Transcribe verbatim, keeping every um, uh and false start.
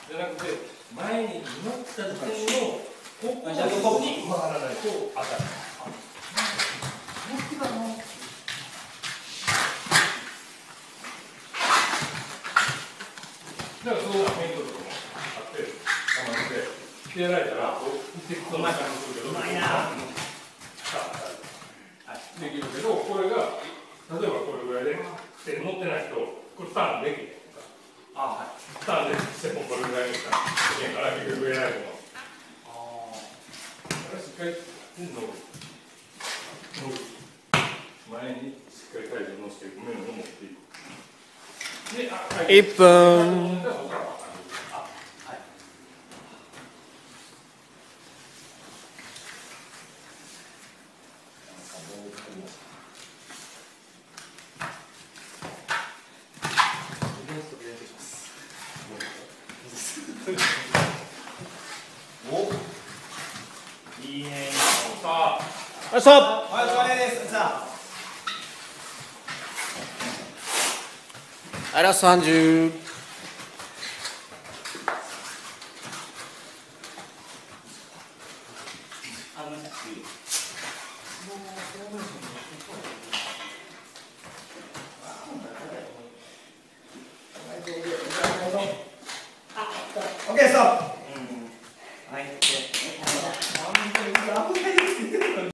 じゃなくて前に乗った時点のここに回らないと当たる。だからそういうメリットとかもあって、我慢して、でやられたら、その中にするけど、うまいな。できるけど、これが、例えばこれぐらいで、手乗ってないと、これターンできないとか。あ、はい。ターンで、してもこれぐらいでしかできないから、結局上ないと思う。ああ。だからしっかり、乗る。乗る。前にしっかり体重乗せて、上の持っていく。いっぷん。お、いいね。さあ、ストップ。はい、お疲れです。さあ。あらさんじゅう。